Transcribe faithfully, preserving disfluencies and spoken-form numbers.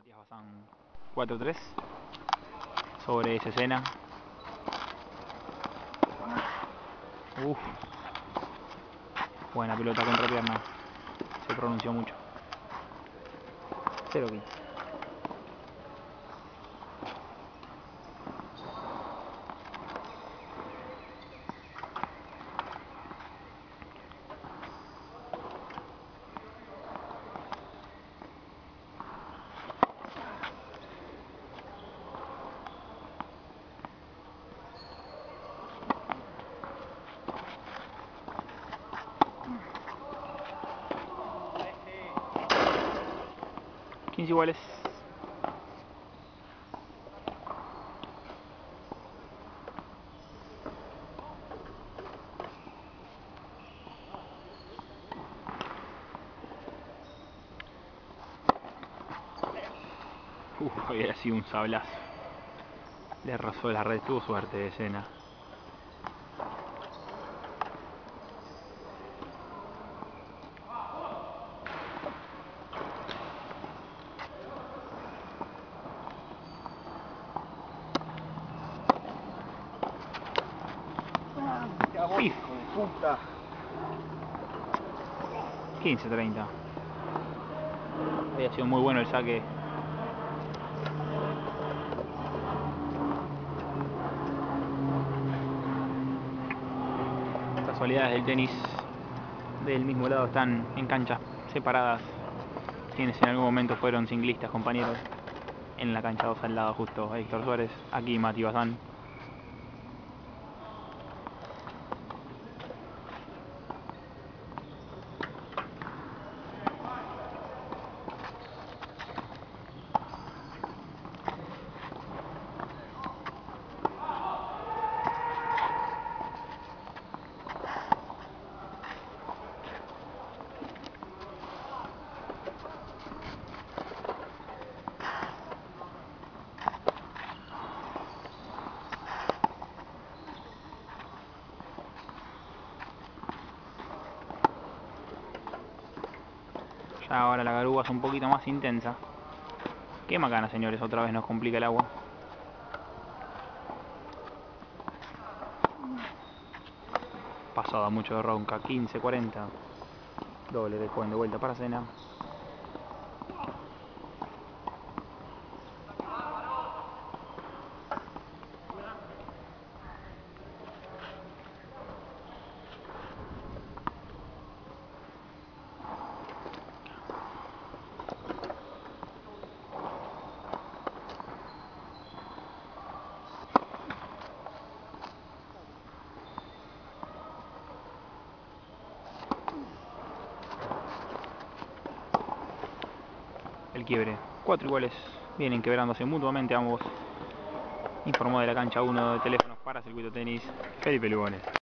Matías Bazán cuatro tres sobre esa escena. Uf. Buena pelota contra pierna. Se pronunció mucho. cero quince. quince iguales. Uf, había sido un sablazo. Le rozó la red, tuvo suerte de escena. Pif. quince treinta. Había sido muy bueno el saque. Casualidades del tenis del mismo lado, están en canchas separadas. Quienes en algún momento fueron ciclistas, compañeros. En la cancha dos al lado, justo Héctor Suárez. Aquí Matías Bazán. Ya ahora la garúa es un poquito más intensa. Qué macana, señores, otra vez nos complica el agua. Pasada mucho de ronca, quince cuarenta. Doble de joven de vuelta para cena. El quiebre. Cuatro iguales vienen quebrándose mutuamente ambos. Informó de la cancha uno de teléfonos para Circuito Tenis, Felipe Lugones.